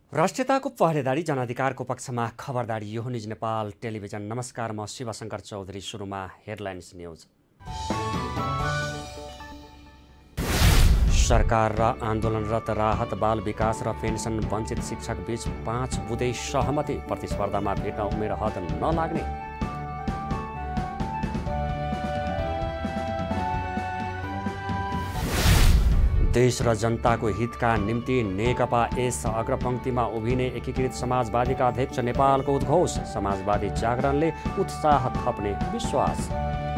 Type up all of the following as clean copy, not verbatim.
राष्ट्रियताको पहरेदारी जनाधिकारको पक्षमा खबरदारी यो निज नेपाल टेलिभिजन। नमस्कार, म शिवशंकर चौधरी। सुरुमा हेडलाइन्स न्यूज। सरकार र आन्दोलनरत राहत बाल विकास र पेन्सन वञ्चित शिक्षक बीच 5 बुँदे सहमति। प्रतिस्पर्धामा भेट्न उमेर हद नलाग्ने। देश र जनताको हितका निम्ति नेकपा एस अग्रपंक्तिमा उभिने एकीकृत समाजवादीका अध्यक्ष नेपालको उद्घोष। समाजवादी जागरणले उत्साह थप्ने विश्वास।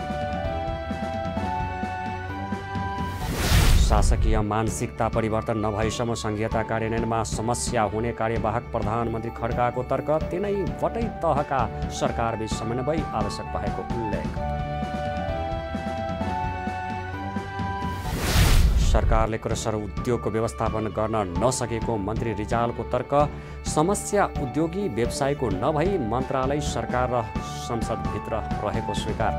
शासकीय मानसिकता परिवर्तन नभएसम्म संघीयता कार्यान्वयनमा समस्या हुने कार्यवाहक प्रधानमन्त्री खड्काको तर्क। तिनै वटै तहका सरकारबीच समन्वय आवश्यक भएको उल्लेख। सरकारले क्रसर उद्योगको व्यवस्थापन गर्न नसकेको मन्त्री रिजालको तर्क। समस्या उद्योगी व्यवसायको नभई मन्त्रालय सरकार र संसदभित्र रहेको स्वीकार।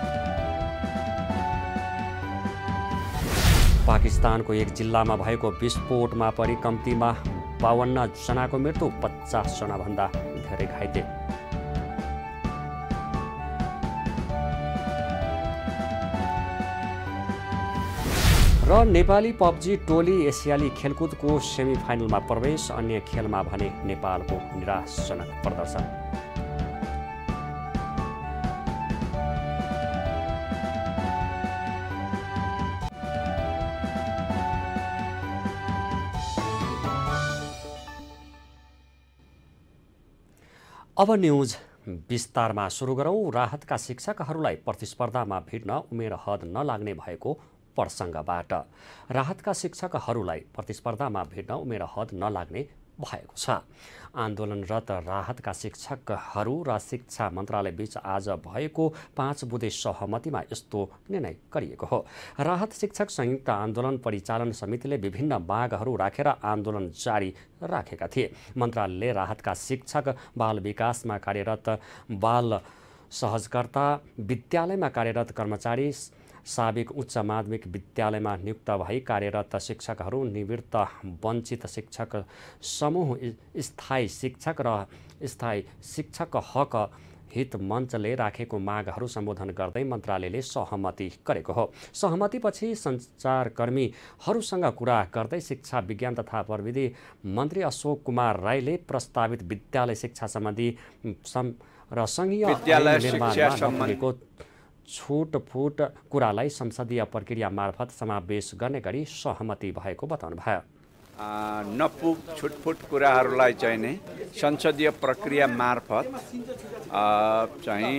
पाकिस्तानको एक जिल्लामा भएको विस्फोटमा परि कम्तीमा 52 जनाको मृत्यु, 50 जनाभन्दा धेरै घाइते। र नेपाली पब्जी टोली एसियाली खेलकुदको सेमिफाइनलमा प्रवेश। अन्य खेलमा भने नेपालको निराशजनक प्रदर्शन। अब न्यूज विस्तारमा सुरु गरौँ। राहतका शिक्षकहरूलाई प्रतिस्पर्धामा भिड्न उमेर हद नलाग्ने भएको प्रसङ्गबाट। राहतका शिक्षकहरूलाई प्रतिस्पर्धामा भिड्न उमेर हद नलाग्ने भएको छ। आन्दोलनरत राहतका शिक्षकहरू र शिक्षा मन्त्रालयबीच आज भएको 5 बुँदे सहमतिमा यस्तो निर्णय गरिएको हो। राहत शिक्षक संयुक्त आन्दोलन परिचालन समितिले विभिन्न मागहरू राखेर आन्दोलन जारी राखेका थिए। मन्त्रालयले राहतका शिक्षक, बाल विकासमा कार्यरत बाल सहजकर्ता, विद्यालयमा कार्यरत कर्मचारी, साबिक उच्च माध्यमिक विद्यालयमा नियुक्त भई कार्यरत शिक्षकहरू, निवृत्त वञ्चित शिक्षक समूह, स्थायी शिक्षक र स्थायी शिक्षक हक हित मञ्चले राखेको मागहरू सम्बोधन गर्दै मन्त्रालयले सहमति गरेको हो। सहमतिपछि सञ्चारकर्मीहरूसँग कुरा गर्दै शिक्षा विज्ञान तथा प्रविधि मन्त्री अशोक कुमार राईले प्रस्तावित विद्यालय शिक्षा सम्बन्धी र सङ्घीय निर्माणमा छुटफुट कुरालाई संसदीय प्रक्रिया मार्फत समावेश गर्ने गरी सहमति भएको बताउनुभयो। नपुग छुटफुट कुराहरूलाई चाहिँ नै संसदीय प्रक्रिया मार्फत चाहिँ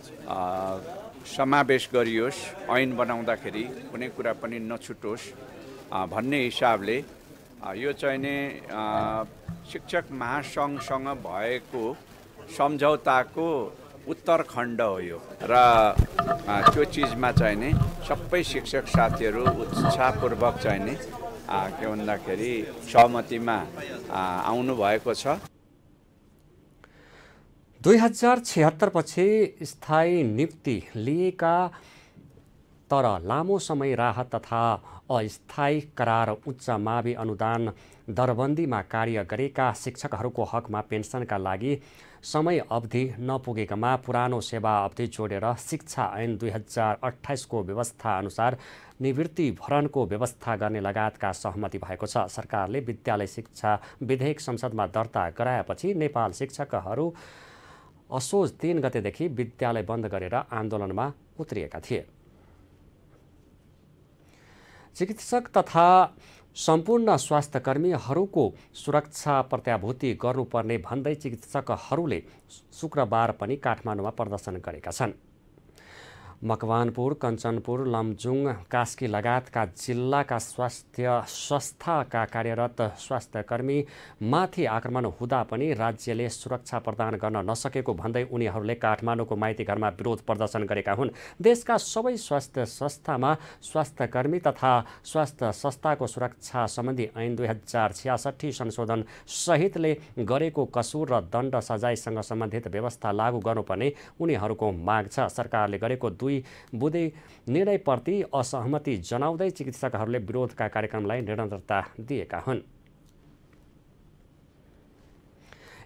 समावेश गरियोस्, ऐन बनाउँदाखेरि कुनै कुरा पनि नछुटोस् भन्ने हिसाबले यो चाहिँ नै शिक्षक महासङ्घसँग भएको सम्झौताको उत्तरखण्ड हो यो। र त्यो चिजमा चाहिँ नि सबै शिक्षक साथीहरू उत्साहपूर्वक चाहिँ नि के भन्दाखेरि सहमतिमा आउनु भएको छ। 2076 पछि स्थायी नियुक्ति लिएका तर लामो समय राहत तथा अस्थायी करार उच्च मावि अनुदान दरबन्दीमा कार्य गरेका शिक्षकहरूको हकमा पेन्सनका लागि समय अवधि नपुगेकामा पुरानो सेवा अवधि जोडेर शिक्षा ऐन 2028 को व्यवस्था अनुसार निवृत्ति भरणको व्यवस्था गर्ने लगायतका सहमति भएको छ। सरकारले विद्यालय शिक्षा विधेयक संसदमा दर्ता गराएपछि नेपाल शिक्षकहरू असोज 3 गतेदेखि विद्यालय बन्द गरेर आन्दोलनमा उत्रिएका थिए। चिकित्सक तथा सम्पूर्ण स्वास्थ्यकर्मीहरूको सुरक्षा प्रत्याभूति गर्नुपर्ने भन्दै चिकित्सकहरूले शुक्रबार पनि काठमाडौँमा प्रदर्शन गरेका छन्। मकवानपुर, कञ्चनपुर, लमजुङ, कास्की लगायतका जिल्लाका स्वास्थ्य संस्थाका कार्यरत स्वास्थ्यकर्मी माथि आक्रमण हुँदा पनि राज्यले सुरक्षा प्रदान गर्न नसकेको भन्दै उनीहरूले काठमाडौँको माइती घरमा विरोध प्रदर्शन गरेका हुन्। देशका सबै स्वास्थ्य संस्थामा स्वास्थ्यकर्मी तथा स्वास्थ्य संस्थाको सुरक्षा सम्बन्धी ऐन 2066 संशोधन सहितले गरेको कसुर र दण्ड सजायसँग सम्बन्धित व्यवस्था लागू गर्नुपर्ने उनीहरूको माग छ। सरकारले गरेको 2 बुँदे निर्णयप्रति असहमति जनाउँदै चिकित्सकहरूले विरोधका कार्यक्रमलाई निरन्तरता दिएका हुन्।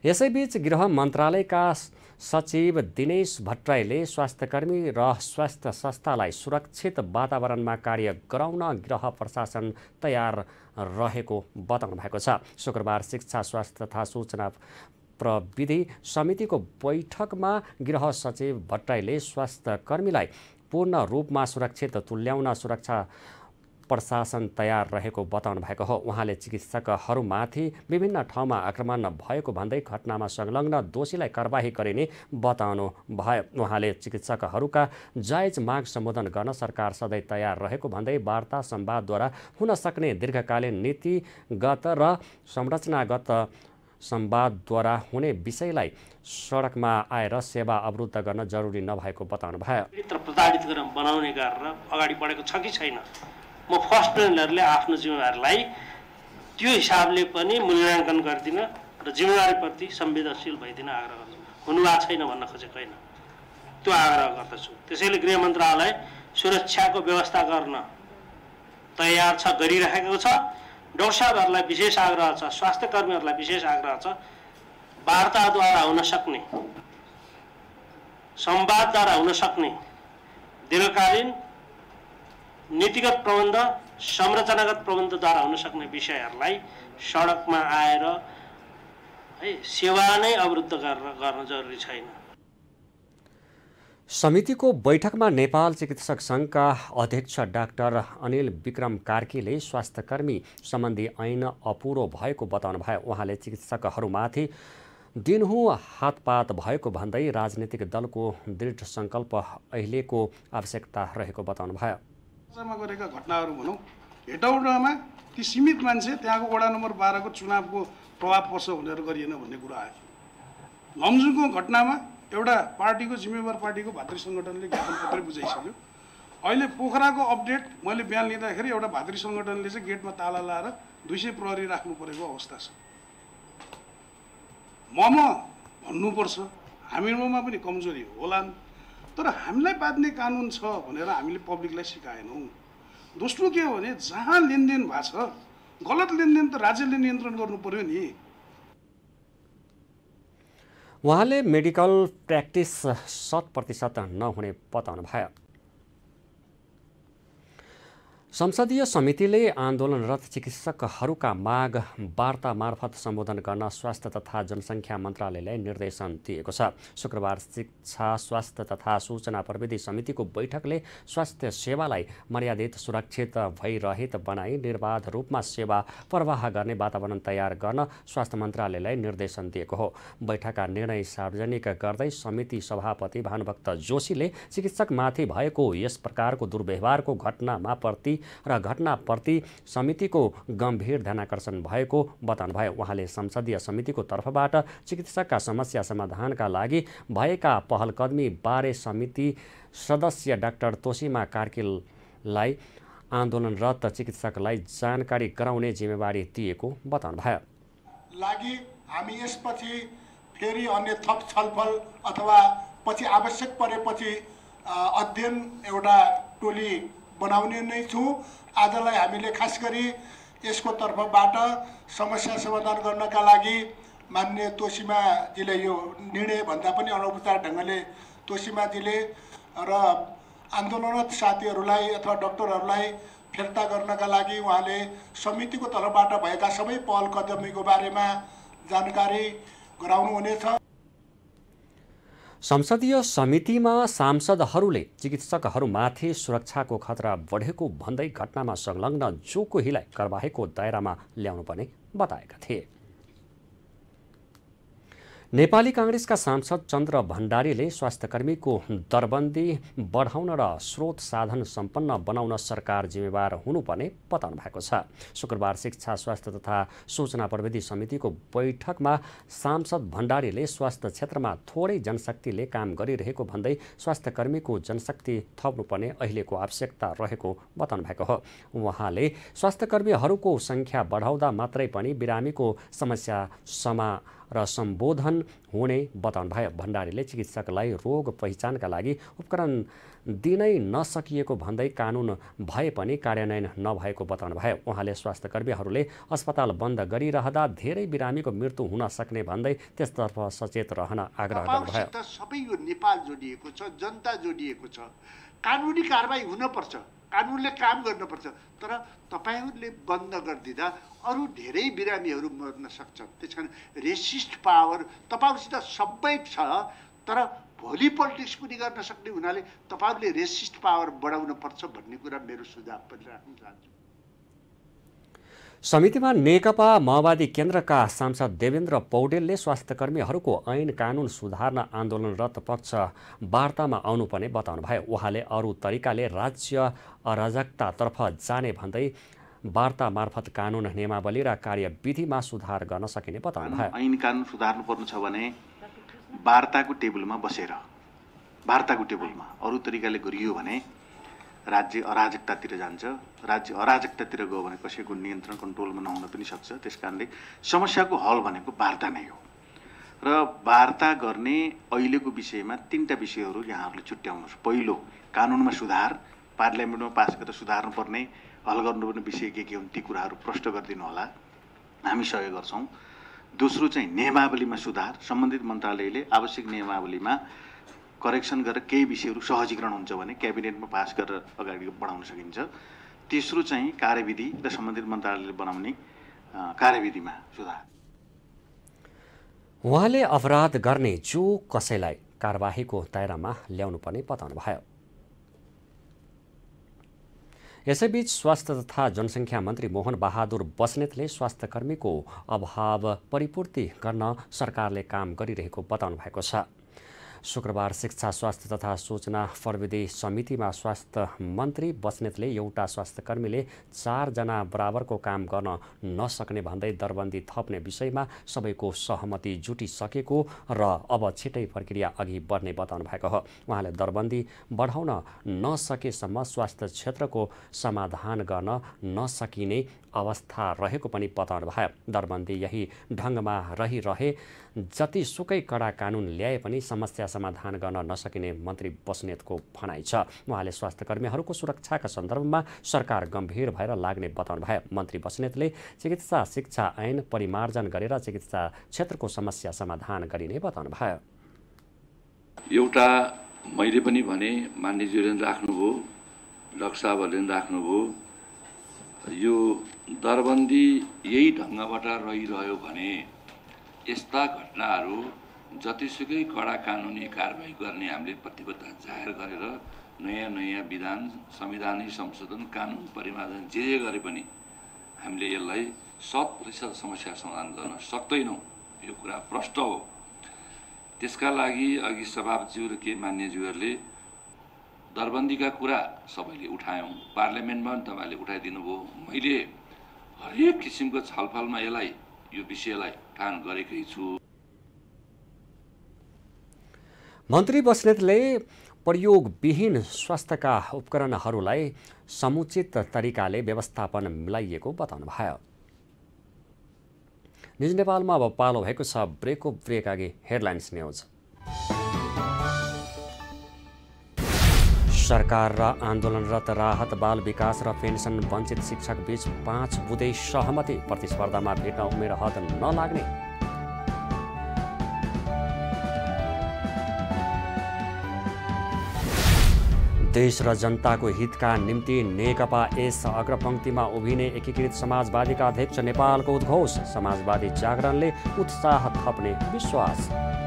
यसैबीच गृह मन्त्रालयका सचिव दिनेश भट्टराईले स्वास्थ्यकर्मी र स्वास्थ्य संस्थालाई सुरक्षित वातावरणमा कार्य गराउन गृह प्रशासन तयार रहेको बताउनु भएको छ। शुक्रबार शिक्षा स्वास्थ्य तथा सूचना प्रविधि समितिको बैठकमा गृह सचिव भट्टराईले स्वास्थ्यकर्मीलाई पूर्ण रूपमा सुरक्षित तुल्याउन सुरक्षा प्रशासन तयार रहेको बताउनु भएको हो। उहाँले चिकित्सकहरूमाथि विभिन्न ठाउँमा आक्रमण भएको भन्दै घटनामा संलग्न दोषीलाई कारबाही गरिने बताउनु भयो। उहाँले चिकित्सकहरूका जायज माग सम्बोधन गर्न सरकार सधैँ तयार रहेको भन्दै वार्ता संवादद्वारा हुन सक्ने दीर्घकालीन नीतिगत र संरचनागत संवादद्वारा हुने विषयलाई सडकमा आएर सेवा अवरुद्ध गर्न जरुरी नभएको बताउनु भयो। प्रताडित बनाउने गरेर अगाडि बढेको छ कि छैन, म फर्स्ट प्रेसिडेन्टहरूले आफ्नो जिम्मेवारीलाई त्यो हिसाबले पनि मूल्याङ्कन गरिदिन र जिम्मेवारीप्रति संवेदनशील भइदिन आग्रह गर्छु। हुनुभएको छैन भन्न खोजेको होइन, त्यो आग्रह गर्दछु। त्यसैले गृह मन्त्रालय सुरक्षाको व्यवस्था गर्न तयार छ, गरिरहेको छ। डाक्टर साहबहरूलाई विशेष आग्रह छ, स्वास्थ्य कर्मीहरूलाई विशेष आग्रह छ, वार्ताद्वारा हुन सक्ने, संवादद्वारा हुन सक्ने दीर्घकालीन नीतिगत प्रबन्ध संरचनागत प्रबन्धद्वारा हुन सक्ने विषयहरूलाई सडकमा आएर सेवा नै अवरुद्ध गर्न जरुरी छैन। समितिको बैठकमा नेपाल चिकित्सक सङ्घका अध्यक्ष डाक्टर अनिल विक्रम कार्कीले स्वास्थ्यकर्मी सम्बन्धी ऐन अपुरो भएको बताउनु भयो। उहाँले चिकित्सकहरूमाथि दिनहुँ हातपात भएको भन्दै राजनीतिक दलको दृढ सङ्कल्प अहिलेको आवश्यकता रहेको बताउनु भयो। गरेका घटनाहरू भनौँ, हेटौडामा ती सीमित मान्छे त्यहाँको वडा नम्बर 12 को चुनावको प्रभाव पर्छ भनेर गरिएन भन्ने कुरा आयो। लमजुङको घटनामा एउटा पार्टीको जिम्मेवार पार्टीको भातृ सङ्गठनले ज्ञापन पत्र बुझाइसक्यो। अहिले पोखराको अपडेट मैले बिहान लिँदाखेरि एउटा भातृ सङ्गठनले चाहिँ गेटमा ताला लाएर 200 प्रहरी राख्नु परेको अवस्था छ। भन्नुपर्छ हामीमा पनि कमजोरी होलान्, तर हामीलाई बाँध्ने कानुन छ भनेर हामीले पब्लिकलाई सिकाएनौँ। दोस्रो के हो भने जहाँ लेनदेन भएको छ गलत लेनदेन त राज्यले नियन्त्रण गर्नु पर्यो नि। उहाँले मेडिकल प्र्याक्टिस 100% नहुने बताउनु भयो। संसदीय समितिले आन्दोलनरत चिकित्सकहरूका माग वार्ता मार्फत सम्बोधन गर्न स्वास्थ्य तथा जनसङ्ख्या मन्त्रालयलाई निर्देशन दिएको छ। शुक्रबार शिक्षा स्वास्थ्य तथा सूचना प्रविधि समितिको बैठकले स्वास्थ्य सेवालाई मर्यादित सुरक्षित भइरहित बनाई निर्बाध रूपमा सेवा प्रवाह गर्ने वातावरण तयार गर्न स्वास्थ्य मन्त्रालयलाई निर्देशन दिएको हो। बैठकका निर्णय सार्वजनिक गर्दै समिति सभापति भानुभक्त जोशीले चिकित्सकमाथि भएको यस प्रकारको दुर्व्यवहारको घटनाप्रति समितिको गम्भीर ध्यानाकर्षण भएको बताउनु भयो। उहाँले संसदीय समितिको तर्फबाट चिकित्सकका समस्या समाधानका लागि भएका पहलकदमी बारे समिति सदस्य डाक्टर तोसीमा कार्कीलाई आन्दोलनरत चिकित्सकलाई जानकारी गराउने जिम्मेवारी दिएको बताउनु भयो। हामी यसपछि फेरि अन्य थप छलफल अथवा पछि आवश्यक परेपछि अध्ययन एउटा टोली बनाउने नै छौँ। आजलाई हामीले खास गरी यसको तर्फबाट समस्या समाधान गर्नका लागि माननीय तोसीमाजीले यो निर्णय भन्दा पनि अनौपचारिक ढङ्गले तोसीमाजीले र आन्दोलनरत साथीहरूलाई अथवा डाक्टरहरूलाई फिर्ता गर्नका लागि उहाँले समितिको तर्फबाट भएका सबै पहल कदमीको बारेमा जानकारी गराउनुहुनेछ। संसदीय समितिमा सांसदहरूले चिकित्सकहरूमाथि सुरक्षाको खतरा बढेको भन्दै घटनामा संलग्न जो कोहीलाई कारबाहीको दायरामा ल्याउनुपर्ने बताएका थिए। नेपाली कांग्रेसका सांसद चन्द्र भण्डारीले स्वास्थ्यकर्मीको दरबन्दी बढाउन र स्रोत साधन सम्पन्न बनाउन सरकार जिम्मेवार हुनुपर्ने बताउनु भएको छ। शुक्रबार शिक्षा स्वास्थ्य तथा सूचना प्रविधि समितिको बैठकमा सांसद भण्डारीले स्वास्थ्य क्षेत्रमा थोरै जनशक्तिले काम गरिरहेको भन्दै स्वास्थ्यकर्मीको जनशक्ति थप्नुपर्ने अहिलेको आवश्यकता रहेको बताउनु भएको हो। उहाँले स्वास्थ्यकर्मीहरूको संख्या बढाउँदा मात्रै पनि बिरामीको समस्या र सम्बोधन हुने बताउनुभयो। भण्डारीले चिकित्सकलाई रोग पहिचानका लागि उपकरण दिनै नसकिएको भन्दै कानुन भए पनि कार्यान्वयन नभएको बताउनुभयो। उहाँले स्वास्थ्यकर्मीहरूले अस्पताल बन्द गरिरहँदा धेरै बिरामीको मृत्यु हुन सक्ने भन्दै त्यसतर्फ सचेत रहन आग्रह गर्नुभयो। सबै यो नेपाल जोडिएको छ, जनता जोडिएको छ, कानुनी कारबाही हुनपर्छ, कानुनले काम गर्नुपर्छ। तर तपाईहरूले बन्द गरिदिँदा अरू धेरै बिरामीहरू मर्न सक्छन्। त्यसकारण रेसिस्ट पावर तपाईँहरूसित सबै छ, तर भोलि पोलिटिक्स पनि गर्न सक्ने हुनाले तपाईँहरूले रेसिस्ट पावर बढाउन पर्छ भन्ने कुरा मेरो सुझाव पनि राख्न चाहन्छु। समितिमा नेकपा माओवादी केन्द्रका सांसद देवेन्द्र पौडेलले स्वास्थ्यकर्मीहरूको ऐन कानुन सुधार्न आन्दोलनरत पक्ष वार्तामा आउनुपर्ने बताउनुभयो। उहाँले अरू तरिकाले राज्य अराजकतातर्फ जाने भन्दै वार्ता मार्फत कानुन नियमावली र कार्यविधिमा सुधार गर्न सकिने बताउनुभयो। ऐन कानुन सुधार्नु पर्नु छ भने वार्ताको टेबलमा बसेर, वार्ताको टेबलमा अरू तरिकाले गरियो भने राज्य अराजकतातिर जान्छ। राज्य अराजकतातिर गयो भने कसैको नियन्त्रण कन्ट्रोलमा नहुन पनि सक्छ। त्यसकारणले समस्याको हल भनेको वार्ता नै हो र वार्ता गर्ने अहिलेको विषयमा 3टा विषयहरू यहाँहरूले छुट्याउनुहोस्। पहिलो, कानुनमा सुधार, पार्लियामेन्टमा पास गरेर सुधार्नुपर्ने हल गर्नुपर्ने विषय के हुन् ती कुराहरू प्रष्ट गरिदिनु होला, हामी सहयोग गर्छौँ। दोस्रो चाहिँ नियमावलीमा सुधार, सम्बन्धित मन्त्रालयले आवश्यक नियमावलीमा करेक्सन गरेर केही विषयहरू सहजीकरण हुन्छ भने क्याबिनेटमा पास गरेर अगाडि बढाउन सकिन्छ। तेस्रो चाहिँ कार्यविधि र सम्बन्धित मन्त्रालयले बनाउने कार्यविधिमा सुधार। उहाँले अपराध गर्ने जो कसैलाई कारबाहीको दायरामा ल्याउनुपर्ने बताउनुभयो। यसैबीच स्वास्थ्य तथा जनसङ्ख्या मन्त्री मोहन बहादुर बस्नेतले स्वास्थ्यकर्मीको अभाव परिपूर्ति गर्न सरकारले काम गरिरहेको बताउनु भएको छ। शुक्रबार शिक्षा, स्वास्थ्य तथा सूचना प्रविधि समितिमा स्वास्थ्य मन्त्री बस्नेतले एउटा स्वास्थ्यकर्मीले 4 जना बराबरको काम गर्न नसक्ने भन्दै दरबन्दी थप्ने विषयमा सबैको सहमति जुटिसकेको र अब छिटै प्रक्रिया अघि बढ्ने बताउनु भएको हो। उहाँले दरबन्दी बढाउन नसकेसम्म स्वास्थ्य क्षेत्रको समाधान गर्न नसकिने अवस्था रहेको पनि बताउनु भयो। दरबन्दी यही ढङ्गमा रहिरहे जतिसुकै कडा कानुन ल्याए पनि समस्या समाधान गर्न नसकिने मन्त्री बस्नेतको भनाइ छ। उहाँले स्वास्थ्यकर्मीहरूको सुरक्षाका सन्दर्भमा सरकार गम्भीर भएर लाग्ने बताउनु भयो। मन्त्री बस्नेतले चिकित्सा शिक्षा ऐन परिमार्जन गरेर चिकित्सा क्षेत्रको समस्या समाधान गरिने बताउनु भयो। एउटा मैले पनि भने, मान्यज्यूले राख्नुभयो, डाक्टर साहबहरूले राख्नुभयो, यो दरबन्दी यही ढङ्गबाट रहिरह्यो भने यस्ता घटनाहरू जतिसुकै कडा कानुनी कारबाही गर्ने हामीले प्रतिबद्धता जाहेर गरेर नयाँ नयाँ विधान, संविधानिक संशोधन, कानुन परिमार्जन जे गरे पनि हामीले यसलाई 100% समस्या समाधान गर्न सक्दैनौँ। यो कुरा प्रष्ट हो। त्यसका लागि अघि सभापतिज्यू र के मान्यज्यूहरूले दरबन्दीका कुरा सबैले उठायौँ, पार्लियामेन्टमा पनि तपाईँले उठाइदिनु भयो। मैले हरेक किसिमको छलफलमा यो विषयलाई उठान गरेकै छु। मन्त्री बस्नेतले प्रयोगविहीन स्वास्थ्यका उपकरणहरूलाई समुचित तरिकाले व्यवस्थापन मिलाइएको बताउनुभयो। न्युज नेपालमा अब पालो भएको छ ब्रेकको ब्रेक अघि हेडलाइन्स न्युज। सरकार र आन्दोलनरत राहत, बाल विकास र पेन्सन वञ्चित शिक्षक बीच 5 बुँदे सहमति। प्रतिस्पर्धामा भेट्न उमेर हद नलाग्ने। देश र जनताको हितका निम्ति नेकपा एस अग्रपङ्क्तिमा उभिने एकीकृत समाजवादीका अध्यक्ष नेपालको उद्घोष। समाजवादी जागरणले उत्साह थप्ने विश्वास।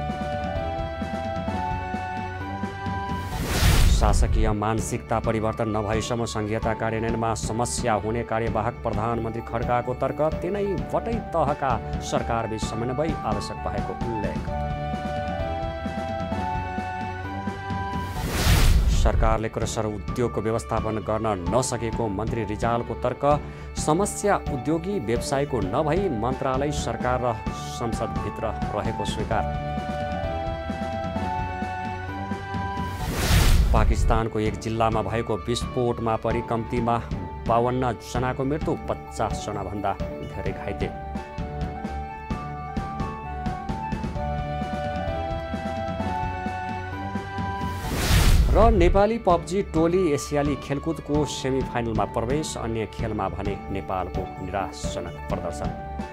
शासकीय मानसिकता परिवर्तन नभएसम्म संघीयता कार्यान्वयनमा समस्या हुने कार्यवाहक प्रधानमन्त्री खड्काको तर्क। तिनैवटै तहका सरकारबीच समन्वय आवश्यक भएको उल्लेख। सरकारले क्रसर उद्योगको व्यवस्थापन गर्न नसकेको मन्त्री रिजालको तर्क। समस्या उद्योगी व्यवसायको नभई मन्त्रालय, सरकार र संसदभित्र रहेको स्वीकार। पाकिस्तानको एक जिल्लामा भएको विस्फोटमा परि कम्तीमा 52 जनाको मृत्यु, 50 जनाभन्दा धेरै घाइते। र नेपाली पब्जी टोली एसियाली खेलकुदको सेमिफाइनलमा प्रवेश। अन्य खेलमा भने नेपालको निराशजनक प्रदर्शन।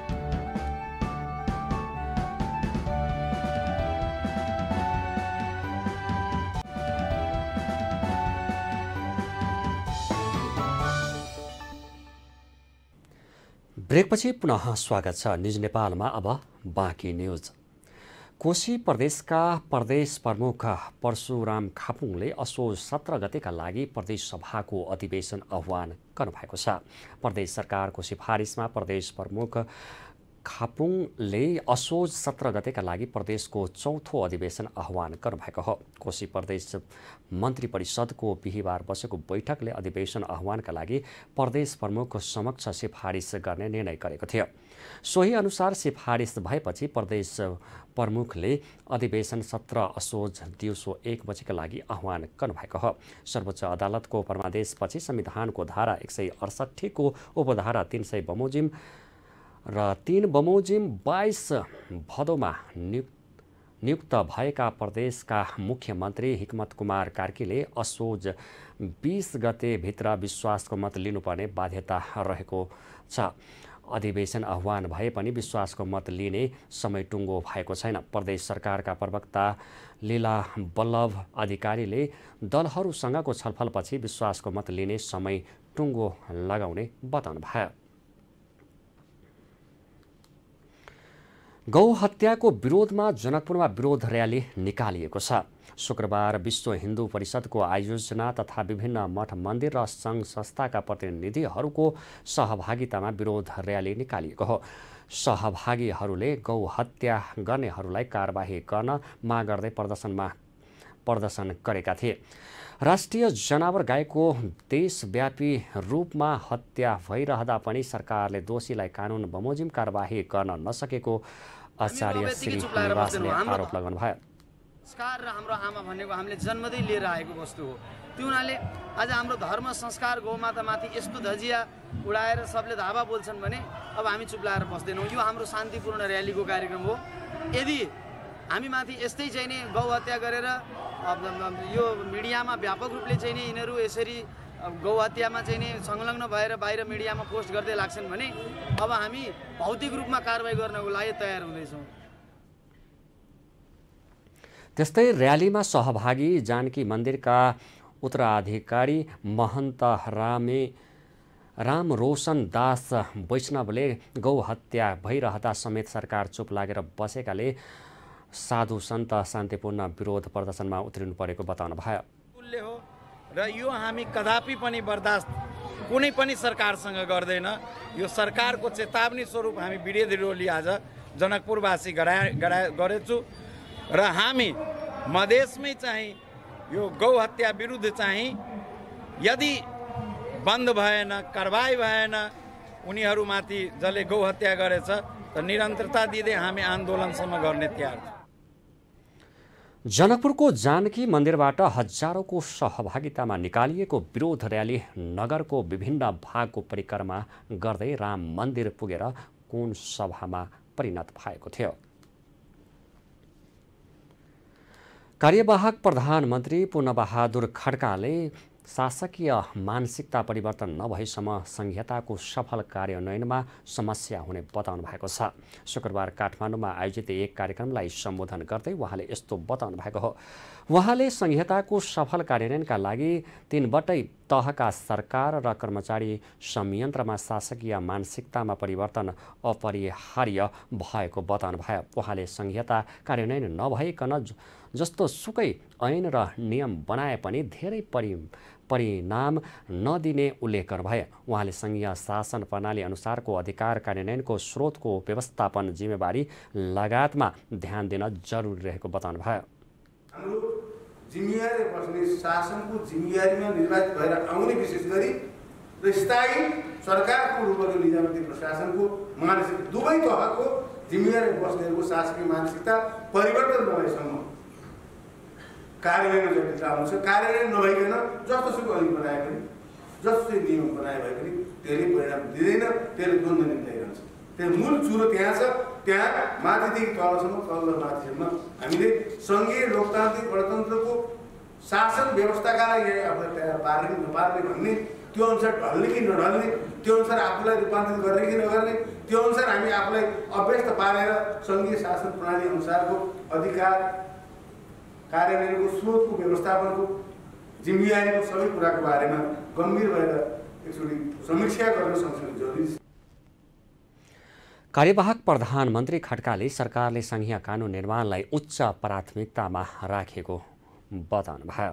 ब्रेकपछि पुनः स्वागत छ न्युज नेपालमा। अब बाँकी न्युज। कोशी प्रदेशका प्रदेश प्रमुख परशुराम खापुङले असोज 17 गतेका लागि प्रदेश सभाको अधिवेशन आह्वान गर्नुभएको छ। प्रदेश सरकारको सिफारिसमा प्रदेश प्रमुख खापुङले असोज 17 गतेका लागि प्रदेशको चौथो अधिवेशन आह्वान गर्नुभएको हो। कोशी प्रदेश मन्त्री परिषदको बिहिबार बसेको बैठकले अधिवेशन आह्वानका लागि प्रदेश प्रमुख समक्ष सिफारिस गर्ने निर्णय गरेको थियो। सोही अनुसार सिफारिस भएपछि प्रदेश प्रमुखले अधिवेशन 17 असोज दिउँसो 1 बजेका लागि आह्वान गर्नुभएको हो। सर्वोच्च अदालतको परमादेशपछि संविधानको धारा 168 को उपधारा 300 बमोजिम र 3 बमोजिम 22 भदौमा नियुक्त भएका प्रदेशका मुख्यमन्त्री हिक्मत कुमार कार्कीले असोज 20 गतेभित्र विश्वासको मत लिनुपर्ने बाध्यता रहेको छ। अधिवेशन आह्वान भए पनि विश्वासको मत लिने समय टुङ्गो भएको छैन। प्रदेश सरकारका प्रवक्ता लीला बल्लभ अधिकारीले दलहरूसँगको छलफलपछि विश्वासको मत लिने समय टुङ्गो लगाउने बताउनु भयो। गौ हत्याको विरोधमा जनकपुरमा विरोध र्याली निकालिएको छ। शुक्रबार विश्व हिन्दू परिषदको आयोजना तथा विभिन्न मठ मन्दिर र सङ्घ संस्थाका प्रतिनिधिहरूको सहभागितामा विरोध र्याली निकालिएको हो। सहभागीहरूले गौ हत्या गर्नेहरूलाई कारबाही गर्न माग गर्दै प्रदर्शन गरेका थिए। राष्ट्रिय जनावर गाईको देशव्यापी रूपमा हत्या भइरहँदा पनि सरकारले दोषीलाई कानुन बमोजिम कारबाही गर्न नसकेको आचार्य श्री निवासले आरोप लगाउनुभयो। संस्कार र हाम्रो आमा भनेको हामीले जन्मदै लिएर आएको वस्तु हो। त्यो हुनाले आज हाम्रो धर्म संस्कार गौमातामाथि यस्तो धजिया उडाएर सबले धावा बोल्छन् भने अब हामी चुप लाएर बस्दैनौँ। यो हाम्रो शान्तिपूर्ण र्यालीको कार्यक्रम हो। यदि हामीमाथि यस्तै चाहिँ नि गौ हत्या गरेर यो मिडियामा व्यापक रूपले चाहिँ नि यिनीहरू यसरी गौ हत्यामा चाहिँ नि संलग्न भएर बाहिर मिडियामा पोस्ट गर्दै लाग्छन् भने अब हामी भौतिक रूपमा कारबाही गर्नको लागि तयार हुँदैछौँ। त्यस्तै र्यालीमा सहभागी जानकी मन्दिरका उत्तराधिकारी महन्त राम रोशन दास वैष्णवले गौ हत्या भइरहँदा समेत सरकार चुप लागेर बसेकाले साधु सन्त शान्तिपूर्ण विरोध प्रदर्शनमा उत्रिनु परेको बताउनु भयो। हो र यो हामी कदापि पनि बर्दाश्त कुनै पनि सरकारसँग गर्दैन। यो सरकारको चेतावनी स्वरूप हामी भिडियो रोली आज जनकपुरवासी गरेछु र हामी मधेसमै चाहिँ यो गौ हत्या विरुद्ध चाहिँ यदि बन्द भएन, कारबाही भएन, उनीहरूमाथि जसले गौ हत्या गरेछ त निरन्तरता दिँदै हामी आन्दोलनसम्म गर्ने तयार छौँ। जनकपुरको जानकी मन्दिरबाट हजारौंको सहभागितामा निकालिएको विरोध र्याली नगरको विभिन्न भागको परिक्रमा गर्दै राम मन्दिर पुगेर कोण सभामा परिणत भएको थियो। कार्यवाहक प्रधानमन्त्री पूर्णबहादुर खड्काले शासकीय मानसिकता परिवर्तन नभएसम्म संहिताको सफल कार्यान्वयनमा समस्या हुने बताउनु भएको छ। शुक्रबार काठमाडौँमा आयोजित एक कार्यक्रमलाई सम्बोधन गर्दै उहाँले यस्तो बताउनु भएको हो। उहाँले संहिताको सफल कार्यान्वयनका लागि तीनवटै तहका सरकार र कर्मचारी संयन्त्रमा शासकीय मानसिकतामा परिवर्तन अपरिहार्य भएको बताउनु भयो। उहाँले संहिता कार्यान्वयन नभइकन जस्तो सुकै ऐन र नियम बनाए पनि धेरै परिणाम नदिने उल्लेख गर्नुभयो। उहाँले संघीय शासन प्रणाली अनुसारको अधिकार कार्यान्वयनको स्रोतको व्यवस्थापन जिम्मेवारी लगायतमा ध्यान दिन जरुरी रहेको बताउनु भयो। हाम्रो जिम्मेवारी बस्ने शासनको जिम्मेवारीमा निर्वाचित भएर आउने विशेष गरी र स्थायी सरकारको रूपमा निजामती प्रशासनको मानसिक दुवै तहको जिम्मेवारी बस्नेहरूको शासकीय मानसिकता परिवर्तन नभएसम्म कार्यान्वयन जटिलता आउँछ। कार्यान्वयन नभइकन जस्तोसुकै ऐन बनाए पनि जस्तै नियम बनाए भए पनि त्यसले परिणाम दिँदैन, त्यसले द्वन्द्व निम्ताइरहन्छ। त्यो मूल चुरो त्यहाँ छ। त्यहाँ माथिदेखि तलसम्म, तल माथिसम्म हामीले सङ्घीय लोकतान्त्रिक गणतन्त्रको शासन व्यवस्थाका लागि आफूलाई तयार पार्ने कि नपार्ने भन्ने, त्यो अनुसार ढल्ने कि नढल्ने, त्यो अनुसार आफूलाई रूपान्तरित गर्ने कि नगर्ने, त्यो अनुसार हामी आफूलाई अभ्यस्त पारेर सङ्घीय शासन प्रणाली अनुसारको अधिकार कार्यान्वयनको स्रोतको व्यवस्थापनको जिम्मेवारीको सबै कुराको बारेमा गम्भीर भएर एकचोटि समीक्षा गर्न सँगसँगै जरुरी छ। कार्यवाहक प्रधानमन्त्री खड्काले सरकारले संघीय कानुन निर्माणलाई उच्च प्राथमिकतामा राखेको बताउनुभयो।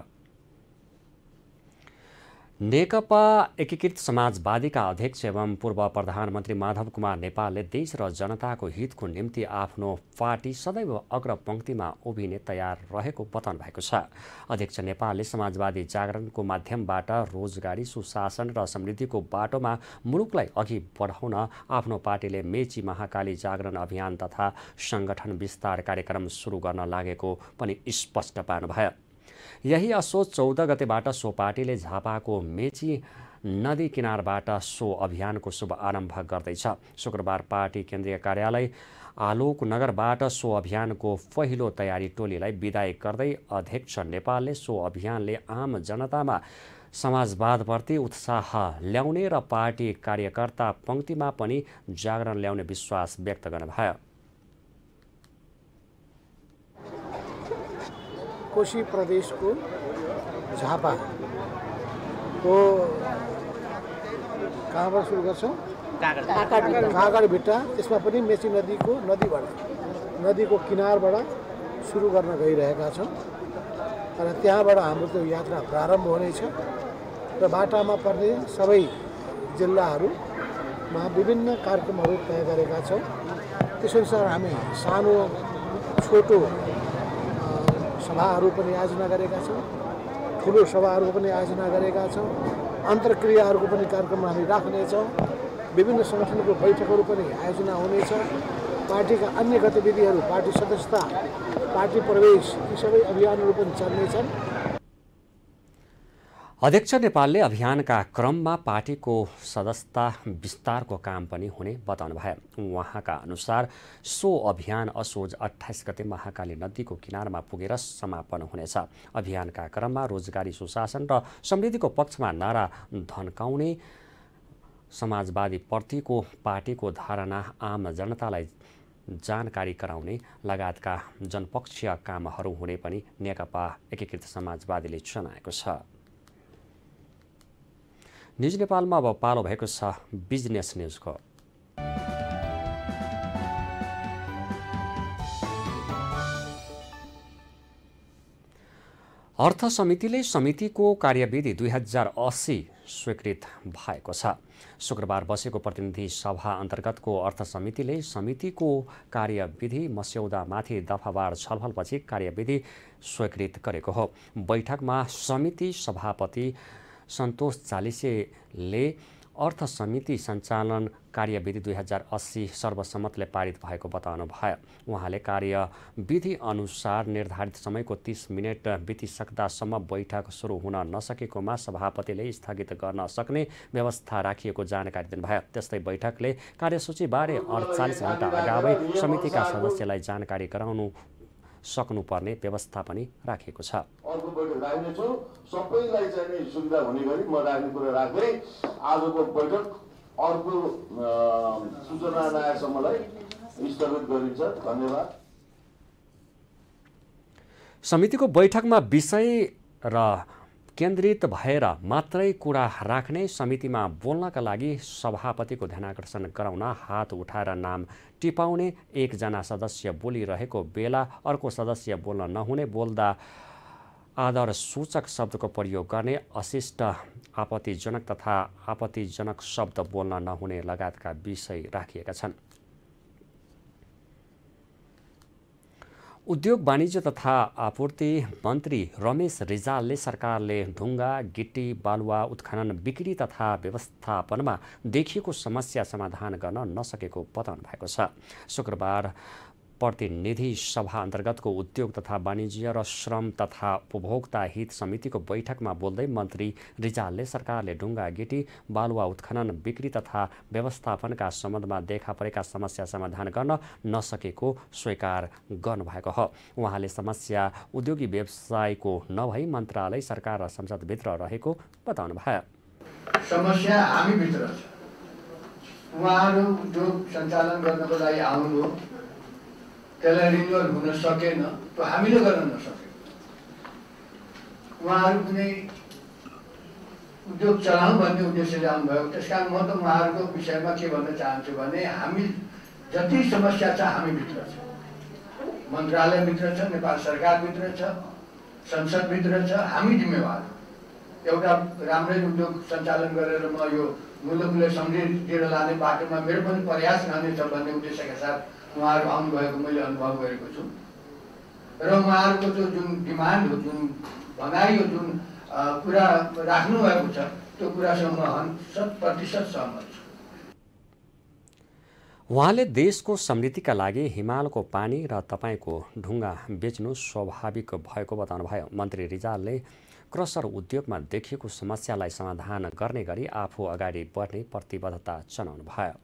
नेकपा एकीकृत समाजवादीका अध्यक्ष एवं पूर्व प्रधानमन्त्री माधव कुमार नेपालले देश र जनताको हितको निम्ति आफ्नो पार्टी सदैव अग्रपङ्क्तिमा उभिने तयार रहेको बताउनु भएको छ। अध्यक्ष नेपालले समाजवादी जागरणको माध्यमबाट रोजगारी, सुशासन र समृद्धिको बाटोमा मुलुकलाई अघि बढाउन आफ्नो पार्टीले मेची महाकाली जागरण अभियान तथा संगठन विस्तार कार्यक्रम सुरु गर्न लागेको पनि स्पष्ट पार्नुभयो। यही असोज 14 गतेबाट सो पार्टीले झापाको मेची नदी किनारबाट सो अभियानको शुभ आरम्भ गर्दैछ। शुक्रबार पार्टी केन्द्रीय कार्यालय आलोक नगरबाट सो अभियानको पहिलो तयारी टोलीलाई बिदाई गर्दै अध्यक्ष नेपालले सो अभियानले आम जनतामा समाजवादप्रति उत्साह ल्याउने र पार्टी कार्यकर्ता पंक्तिमा पनि जागरण ल्याउने विश्वास व्यक्त गर्नुभयो। कोशी प्रदेशको झापाको कहाँबाट सुरु गर्छौँ? काँगडभिट्टा, त्यसमा पनि मेची नदीको किनारबाट सुरु गर्न गइरहेका छौँ र त्यहाँबाट हाम्रो त्यो यात्रा प्रारम्भ हुनेछ र बाटामा पर्ने सबै जिल्लाहरूमा विभिन्न कार्यक्रमहरू तय गरेका छौँ। त्यसअनुसार हामी सानो छोटो सभाहरू पनि आयोजना गरेका छौँ, ठुलो सभाहरूको पनि आयोजना गरेका छौँ, अन्तर्क्रियाहरूको पनि कार्यक्रम हामी राख्नेछौँ, विभिन्न सङ्गठनको बैठकहरू पनि आयोजना हुनेछ, पार्टीका अन्य गतिविधिहरू, पार्टी सदस्यता, पार्टी प्रवेश, यी सबै अभियानहरू पनि चल्नेछन्। अध्यक्ष नेपालले अभियानका क्रममा पार्टीको सदस्यता विस्तारको काम पनि हुने बताउनुभयो। उहाँका अनुसार सो अभियान असोज 28 गते महाकाली नदीको किनारमा पुगेर समापन हुनेछ। अभियानका क्रममा रोजगारी, सुशासन र समृद्धिको पक्षमा नारा धन्काउने, समाजवादी प्रतिको पार्टीको धारणा आम जनतालाई जानकारी गराउने लगायतका जनपक्षीय कामहरू हुने पनि नेकपा एकीकृत समाजवादीले जनाएको छ। न्युज नेपालमा अब पालो भएको छ बिजनेस न्युजको। अर्थ समितिले समितिको कार्यविधि 2080 स्वीकृत भएको छ। शुक्रबार बसेको प्रतिनिधि सभा अन्तर्गतको अर्थ समितिले समितिको कार्यविधि मस्यौदामाथि दफावार छलफलपछि कार्यविधि स्वीकृत गरेको हो। बैठकमा समिति सभापति सन्तोष चालिसेले अर्थ समिति सञ्चालन कार्यविधि 2080 सर्वसम्मतले पारित भएको बताउनु भयो। उहाँले कार्यविधि अनुसार निर्धारित समयको 30 मिनेट बितिसक्दासम्म बैठक सुरु हुन नसकेकोमा सभापतिले स्थगित गर्न सक्ने व्यवस्था राखिएको जानकारी दिनुभयो। त्यस्तै बैठकले कार्यसूचीबारे 48 घण्टा अगावै समितिका सदस्यलाई जानकारी गराउनु सक्नुपर्ने व्यवस्था पनि राखिएको छ। अर्को बैठक राख्नेछौँ, सबैलाई चाहिँ सुविधा हुने गरी म राख्ने कुरा राख्दै आजको बैठक अर्को सूचना नआएसम्मलाई स्थगित गरिन्छ। धन्यवाद। समितिको बैठकमा विषय र केन्द्रित भएर मात्रै कुरा राख्ने, समितिमा बोल्नका लागि सभापतिको ध्यानाकर्षण गराउन हात उठाएर नाम टिपाउने, एकजना सदस्य बोलिरहेको बेला अर्को सदस्य बोल्न नहुने, बोल्दा आदर सूचक शब्दको प्रयोग गर्ने, अशिष्ट, आपत्तिजनक तथा आपत्तिजनक शब्द बोल्न नहुने लगायतका विषय राखिएका छन्। उद्योग वाणिज्य तथा आपूर्ति मन्त्री रमेश रिजालले सरकारले ढुङ्गा, गिट्टी, बालुवा उत्खनन, बिक्री तथा व्यवस्थापनमा देखिएको समस्या समाधान गर्न नसकेको बताउनु भएको छ। शुक्रबार प्रतिनिधि सभा अन्तर्गतको उद्योग तथा वाणिज्य र श्रम तथा उपभोक्ता हित समितिको बैठकमा बोल्दै मन्त्री रिजालले सरकारले ढुङ्गा गिटी बालुवा उत्खनन बिक्री तथा व्यवस्थापनका सम्बन्धमा देखा परेका समस्या समाधान गर्न नसकेको स्वीकार गर्नुभएको हो। उहाँले समस्या उद्योगी व्यवसायको नभई मन्त्रालय सरकार र संसदभित्र रहेको बताउनुभयो। समस्या हामीभित्र छ। उहाँहरू उद्योग सञ्चालन गर्नको लागि आउनुभयो, त्यसलाई रिन्युअल हुन सकेन, त्यो हामीले गर्न नसक्यौँ। उहाँहरू कुनै उद्योग चलाउँ भन्ने उद्देश्यले आउनुभयो। त्यस कारण म त उहाँहरूको विषयमा के भन्न चाहन्छु भने हामी जति समस्या छ हामीभित्र छ, मन्त्रालयभित्र छ, नेपाल सरकारभित्र छ, संसदभित्र छ। हामी जिम्मेवार एउटा राम्रै उद्योग सञ्चालन गरेर म यो मुलुकले समृद्धितिर लाने बाटोमा मेरो पनि प्रयास रहनेछ भन्ने उद्देश्यका साथ उहाँहरू आउनुभएको मैले अनुभव गरेको छु। र उहाँहरूको जुन डिमान्ड हो, जुन भनाइ हो, जुन कुरा राख्नुभएको छ, त्यो कुरासँग म 100% सहमत छु। उहाँले देशको समृद्धिका लागि हिमालको पानी र तपाईँको ढुङ्गा बेच्नु स्वाभाविक भएको बताउनुभयो। मन्त्री रिजालले क्रसर उद्योगमा देखिएको समस्यालाई समाधान गर्ने गरी आफू अगाडि बढ्ने प्रतिबद्धता जनाउनुभयो।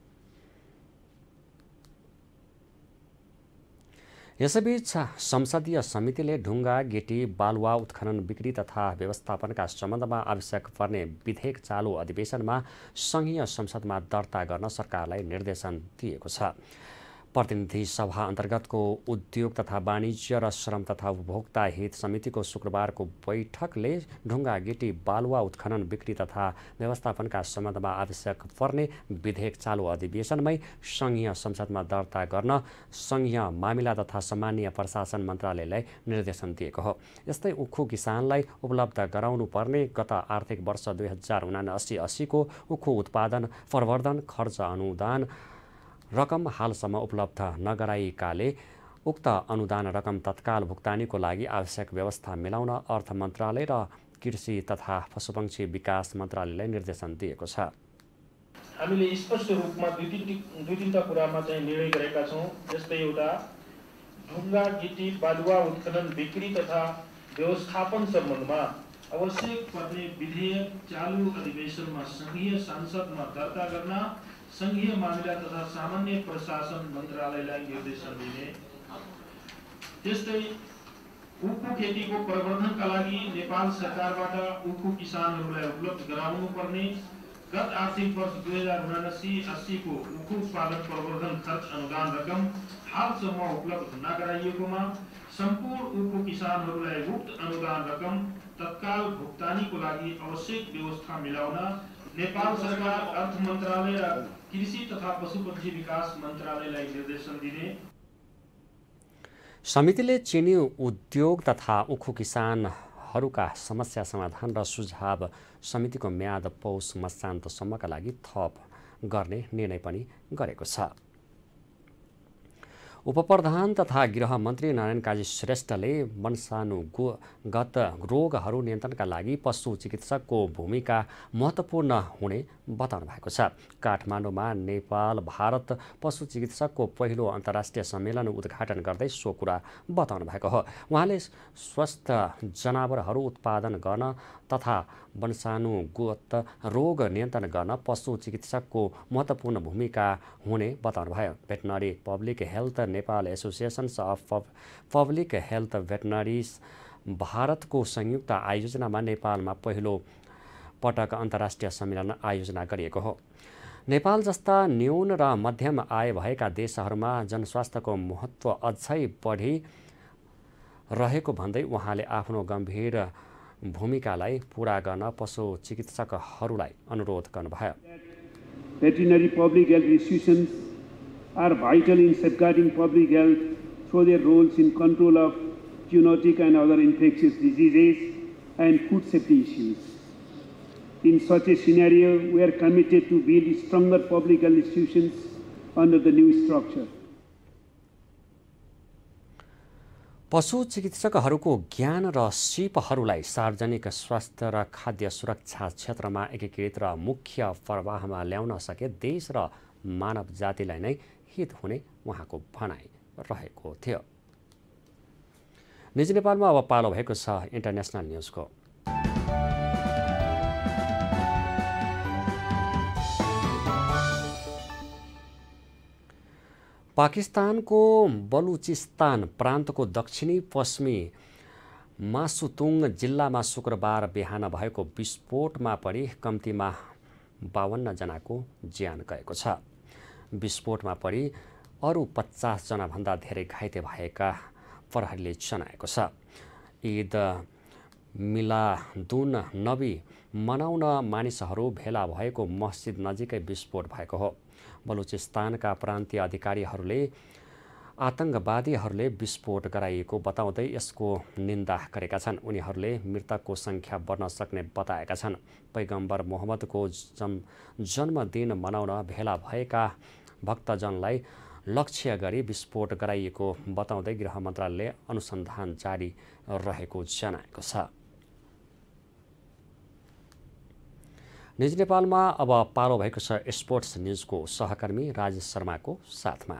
यसैबीच संसदीय समितिले ढुङ्गा गिटी बालुवा उत्खनन बिक्री तथा व्यवस्थापनका सम्बन्धमा आवश्यक पर्ने विधेयक चालु अधिवेशनमा संघीय संसदमा दर्ता गर्न सरकारलाई निर्देशन दिएको छ। प्रतिनिधि सभा अन्तर्गतको उद्योग तथा वाणिज्य र श्रम तथा उपभोक्ता हित समितिको शुक्रबारको बैठकले ढुङ्गा गिटी बालुवा उत्खनन बिक्री तथा व्यवस्थापनका सम्बन्धमा आवश्यक पर्ने विधेयक चालु अधिवेशनमै संघीय संसदमा दर्ता गर्न संघीय मामिला तथा सामान्य प्रशासन मन्त्रालयलाई निर्देशन दिएको हो। यस्तै उखु किसानलाई उपलब्ध गराउनु पर्ने गत आर्थिक वर्ष 2079-80 को उखु उत्पादन प्रवर्धन खर्च अनुदान रकम हालसम्म उपलब्ध नगराइएकाले उक्त अनुदान रकम तत्काल भुक्तानीको लागि आवश्यक व्यवस्था मिलाउन अर्थ मन्त्रालय र कृषि तथा पशुपक्षी विकास मन्त्रालयलाई निर्देशन दिएको छ। हामीले स्पष्ट रूपमा दुई तीनटा कुरामा चाहिँ निर्णय गरेका छौँ। जस्तै एउटा ढुङ्गा गिटी बालुवा उत्खनन बिक्री तथा व्यवस्थापन सम्बन्धमा आवश्यक पर्ने विधेयक चालु अधिवेशनमा संघीय संसदमा दर्ता गर्न संघीय मामिला तथा सामान्य प्रशासन मन्त्रालयलाई निर्देशन दिने। त्यस्तै उखु खेतीको प्रवर्धनका लागि नेपाल सरकारबाट उखु किसानहरूलाई उपलब्ध गराउनु पर्ने गत आर्थिक वर्ष 2079-80 को उखु उत्पादन प्रवर्धन खर्च अनुदान रकम हालसम्म उपलब्ध नगराइएकोमा सम्पूर्ण उखु किसानहरूलाई उक्त अनुदान रकम तत्काल भुक्तानीको लागि आवश्यक व्यवस्था मिलाउन नेपाल सरकार अर्थ मन्त्रालय र कृषि तथा पशुपक्षी विकास मन्त्रालयलाई निर्देशन दिने। समितिले चिनी उद्योग तथा उखु किसानहरूका समस्या समाधान र सुझाव समितिको म्याद पौष मसान्तसम्मका लागि थप गर्ने निर्णय पनि गरेको छ। उपप्रधान तथा गृह मन्त्री नारायण काजी श्रेष्ठले वंशानुगत रोगहरू नियन्त्रणका लागि पशु चिकित्सकको भूमिका महत्त्वपूर्ण हुने बताउनु भएको छ। काठमाडौँमा नेपाल भारत पशु चिकित्सकको पहिलो अन्तर्राष्ट्रिय सम्मेलन उद्घाटन गर्दै सो कुरा बताउनु भएको हो। उहाँले स्वस्थ जनावरहरू उत्पादन गर्न तथा वंशानुगत रोग नियन्त्रण गर्न पशु चिकित्सकको महत्त्वपूर्ण भूमिका हुने बताउनुभयो। Veterinary public health Nepal associations of public health veterinarians भारतको संयुक्त आयोजनामा नेपालमा पहिलो पटक अन्तर्राष्ट्रिय सम्मेलन आयोजना गरिएको हो। नेपाल जस्ता न्यून र मध्यम आय भएका देशहरूमा जनस्वास्थ्यको महत्त्व अझै बढी रहेको भन्दै उहाँले आफ्नो गम्भीर भूमिकालाई पूरा गर्न पशु चिकित्सकहरूलाई अनुरोध गर्नुभयो। Veterinary public health institutions are vital in safeguarding public health through their roles in control of zoonotic and other infectious diseases and food safety issues. In such a scenario, we are committed to build stronger public health institutions under the new structure. पशु चिकित्सकहरूको ज्ञान र सिपहरूलाई सार्वजनिक स्वास्थ्य र खाद्य सुरक्षा क्षेत्रमा एकीकृत र मुख्य प्रवाहमा ल्याउन सके देश र मानव जातिलाई नै हित हुने उहाँको भनाइ रहेको थियो। निजी नेपालमा अब पालो भएको छ इन्टरनेसनल न्युजको। पाकिस्तानको बलुचिस्तान प्रान्तको दक्षिणी पश्चिमी मासुतुङ जिल्लामा शुक्रबार बिहान भएको विस्फोटमा परि कम्तीमा 52 जनाको ज्यान गएको छ। विस्फोटमा परि अरू 50 जनाभन्दा धेरै घाइते भएका प्रहरीले जनाएको छ। ईद मिलादुन नबी मनाउन मानिसहरू भेला भएको मस्जिद नजिकै विस्फोट भएको हो। बलुचिस्तानका प्रान्तीय अधिकारीहरूले आतंकवादीहरूले विस्फोट गराइएको बताउँदै यसको निन्दा गरेका छन्। उनीहरूले मृतकको सङ्ख्या बढ्न सक्ने बताएका छन्। पैगम्बर मोहम्मदको जन्मदिन मनाउन भेला भएका भक्तजनलाई लक्ष्य गरी विस्फोट गराइएको बताउँदै गृह मन्त्रालयले अनुसन्धान जारी रहेको जनाएको छ। निजी नेपालमा अब पालो भएको छ स्पोर्ट्स न्युजको सहकर्मी राजेश शर्माको साथमा।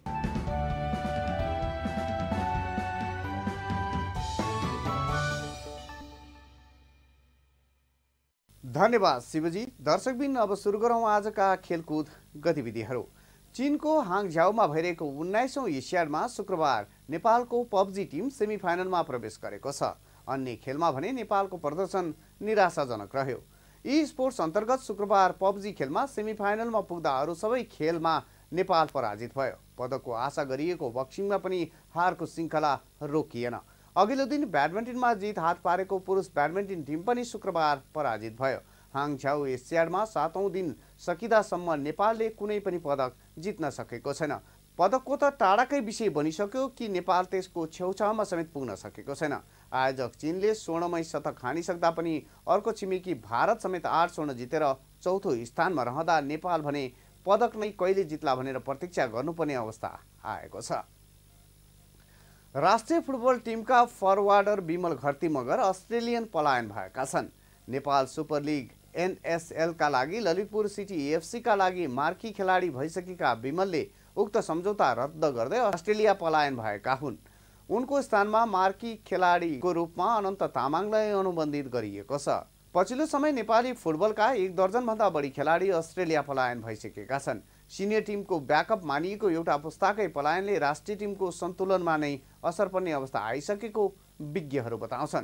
धन्यवाद शिवजी। दर्शकबिन अब सुरु गरौँ आजका खेलकुद गतिविधिहरू। चीनको हाङझाउमा भइरहेको 19औं एसियाडमा शुक्रबार नेपालको पब्जी टिम सेमिफाइनलमा प्रवेश गरेको छ। अन्य खेलमा भने नेपालको प्रदर्शन निराशाजनक रह्यो। यी स्पोर्ट्स अन्तर्गत शुक्रबार पब्जी खेलमा सेमिफाइनलमा पुग्दा अरू सबै खेलमा नेपाल पराजित भयो। पदकको आशा गरिएको बक्सिङमा पनि हारको श्रृङ्खला रोकिएन। अघिल्लो दिन ब्याडमिन्टनमा जित हात पारेको पुरुष ब्याडमिन्टन टिम पनि शुक्रबार पराजित भयो। हाङझाउ एसियाडमा 7औं दिन सकिदासम्म नेपालले कुनै पनि पदक जित्न सकेको छैन। पदकको त टाढाकै विषय बनिसक्यो कि नेपाल त्यसको छेउछाउमा समेत पुग्न सकेको छैन। आयोजक चीनले स्वर्णमय शतक हानिसक्दा पनि अर्को छिमेकी भारत समेत 8 स्वर्ण जितेर चौथो स्थानमा रहँदा नेपाल भने पदक नै कहिले जित्ला भनेर प्रतीक्षा गर्नुपर्ने अवस्था आएको छ। राष्ट्रिय फुटबल टिमका फरवार्डर विमल घरती मगर अस्ट्रेलियन पलायन भएका छन्। नेपाल सुपर लिग NSL का लागि ललितपुर सिटी AFC का लागि मार्की खेलाडी भइसकेका विमलले उक्त सम्झौता रद्द गर्दै अस्ट्रेलिया पलायन भएका हुन्। उनको स्थानमा मार्की खेलाडीको रूपमा अनन्त तामाङलाई अनुबन्धित गरिएको छ। पछिल्लो समय नेपाली फुटबलका 1 दर्जनभन्दा बढी खेलाडी अस्ट्रेलिया पलायन भइसकेका छन्। सिनियर टिमको ब्याकअप मानिएको एउटा पुस्ताकै पलायनले राष्ट्रिय टिमको सन्तुलनमा नै असर पर्ने अवस्था आइसकेको विज्ञहरू बताउँछन्।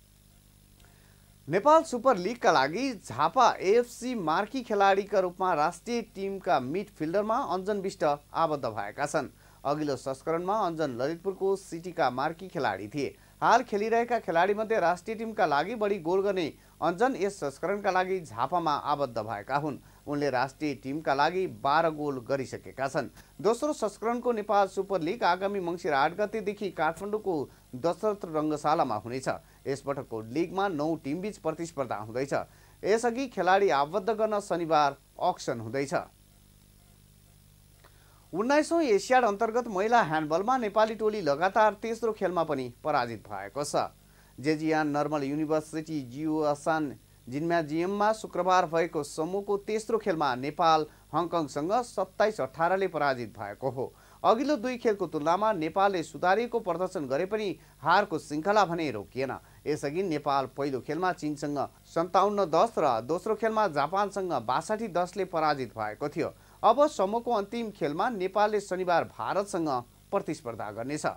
नेपाल सुपर लिगका लागि झापा AFC मार्की खेलाडीका रूपमा राष्ट्रिय टिमका मिडफिल्डरमा अञ्जन विष्ट आबद्ध भएका छन्। अघिल्लो संस्करणमा अञ्जन ललितपुरको सिटीका मार्की खेलाडी थिए। हाल खेलिरहेका खेलाडीमध्ये राष्ट्रिय टिमका लागि बढी गोल गर्ने अञ्जन यस संस्करणका लागि झापामा आबद्ध भएका हुन्। उनले राष्ट्रिय टिमका लागि 12 गोल गरिसकेका छन्। दोस्रो संस्करणको नेपाल सुपर लिग आगामी मङ्सिर 8 गतेदेखि काठमाडौँको दशरथ रङ्गशालामा हुनेछ। यसपटकको लिगमा 9 टिमबीच प्रतिस्पर्धा हुँदैछ। यसअघि खेलाडी आबद्ध गर्न शनिबार अक्सन हुँदैछ। 19औं एसियाड अन्तर्गत महिला ह्यान्डबलमा नेपाली टोली लगातार तेस्रो खेलमा पनि पराजित भएको छ। जेजियान नर्मल युनिभर्सिटी जियोसान जिम्नाजियममा शुक्रबार भएको समूहको तेस्रो खेलमा नेपाल हङकङसँग 27-18 ले पराजित भएको हो। अघिल्लो 2 खेलको तुलनामा नेपालले सुधारिएको प्रदर्शन गरे पनि हारको श्रृङ्खला भने रोकिएन। यसअघि नेपाल पहिलो खेलमा चीनसँग 57-10 र दोस्रो खेलमा जापानसँग 62-10 ले पराजित भएको थियो। अब समूहको अन्तिम खेलमा नेपालले शनिबार भारतसँग प्रतिस्पर्धा गर्नेछ।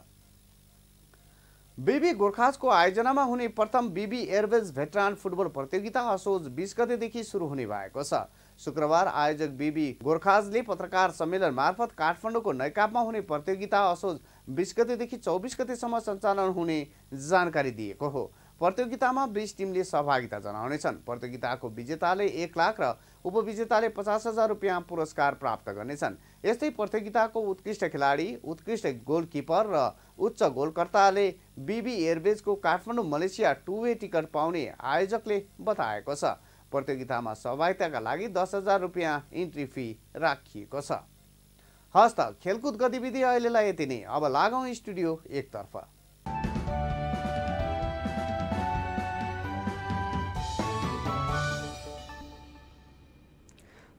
बीबी गोर्खाजको आयोजनामा हुने प्रथम बीबी एयरवेज भेटरान फुटबल प्रतियोगिता असोज 20 गतेदेखि सुरु हुने भएको छ। शुक्रबार आयोजक बीबी गोर्खाजले पत्रकार सम्मेलन मार्फत काठमाडौँको नैकापमा हुने प्रतियोगिता असोज 20 गतेदेखि 24 गतेसम्म सञ्चालन हुने जानकारी दिएको हो। प्रतियोगितामा 20 टिमले सहभागिता जनाउनेछन्। प्रतियोगिताको विजेताले 1 लाख र उपविजेताले 50,000 रुपियाँ पुरस्कार प्राप्त गर्नेछन्। यस्तै प्रतियोगिताको उत्कृष्ट खेलाडी, उत्कृष्ट गोलकिपर र उच्च गोलकर्ताले बीबी एयरवेजको काठमाडौँ मलेसिया 2 वे टिकट पाउने आयोजकले बताएको छ। प्रतियोगितामा सहभागिताका लागि 10,000 रुपियाँ इन्ट्री फी राखिएको छ। हस्त खेलकुद गतिविधि अहिलेलाई यति नै। अब लागौँ स्टुडियो एकतर्फ।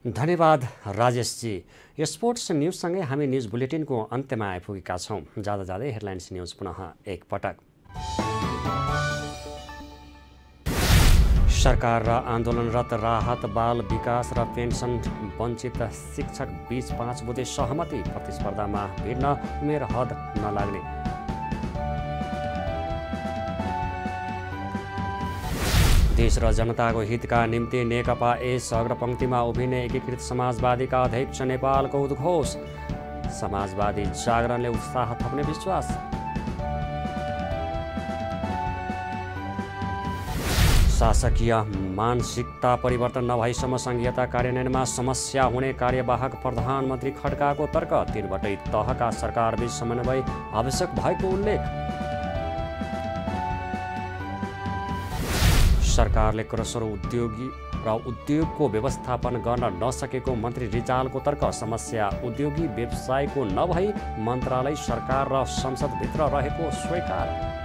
धन्यवाद राजेशजी। स्पोर्ट्स न्युजसँगै हामी न्युज बुलेटिनको अन्त्यमा आइपुगेका छौँ। जाँदा जाँदै हेडलाइन्स न्युज पुनः एकपटक। सरकार र आन्दोलनरत राहत बाल विकास र पेन्सन वञ्चित शिक्षक बीच 5 बुँदे सहमति। प्रतिस्पर्धामा भिड्न उमेर हद नलाग्ने। देश र जनताको हितका निम्ति नेकपा एस अग्रपङ्क्तिमा उभिने एकीकृत समाजवादीका अध्यक्ष नेपालको उद्घोष। समाजवादी जागरणले उत्साह थप्ने विश्वास। शासकीय मानसिकता परिवर्तन नभएसम्म संघीयता कार्यान्वयनमा समस्या हुने कार्यवाहक प्रधानमन्त्री खड्काको तर्क। 3वटै तहका सरकारबीच समन्वय आवश्यक भएको उल्लेख। सरकारले क्रसर उद्योगको व्यवस्थापन गर्न नसकेको मन्त्री रिजालको तर्क। समस्या उद्योगी व्यवसायको नभई मन्त्रालय सरकार र संसदभित्र रहेको स्वीकार।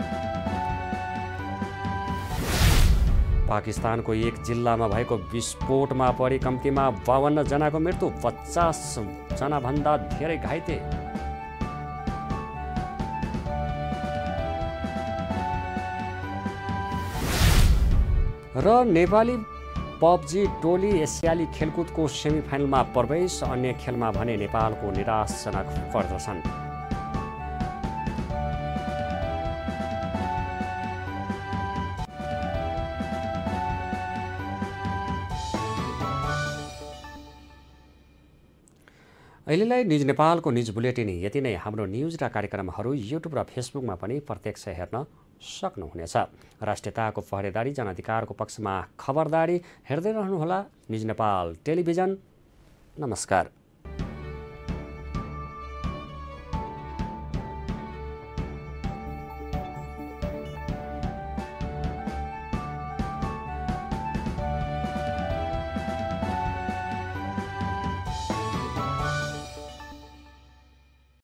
पाकिस्तानको एक जिल्लामा भएको विस्फोटमा परि कम्तीमा 52 जनाको मृत्यु, 50 जनाभन्दा धेरै घाइते। र नेपाली पबजी टोली एसियाली खेलकुदको सेमिफाइनलमा प्रवेश। अन्य खेलमा भने नेपालको निराशजनक प्रदर्शन। अहिलेलाई न्युज नेपालको न्युज बुलेटिन यति नै। हाम्रो न्युज र कार्यक्रमहरू युट्युब र फेसबुकमा पनि प्रत्यक्ष हेर्न सक्नुहुनेछ। राष्ट्रियताको पहरेदारी, जनअधिकारको पक्षमा खबरदारी हेर्दै रहनुहोला न्युज नेपाल टेलिभिजन। नमस्कार।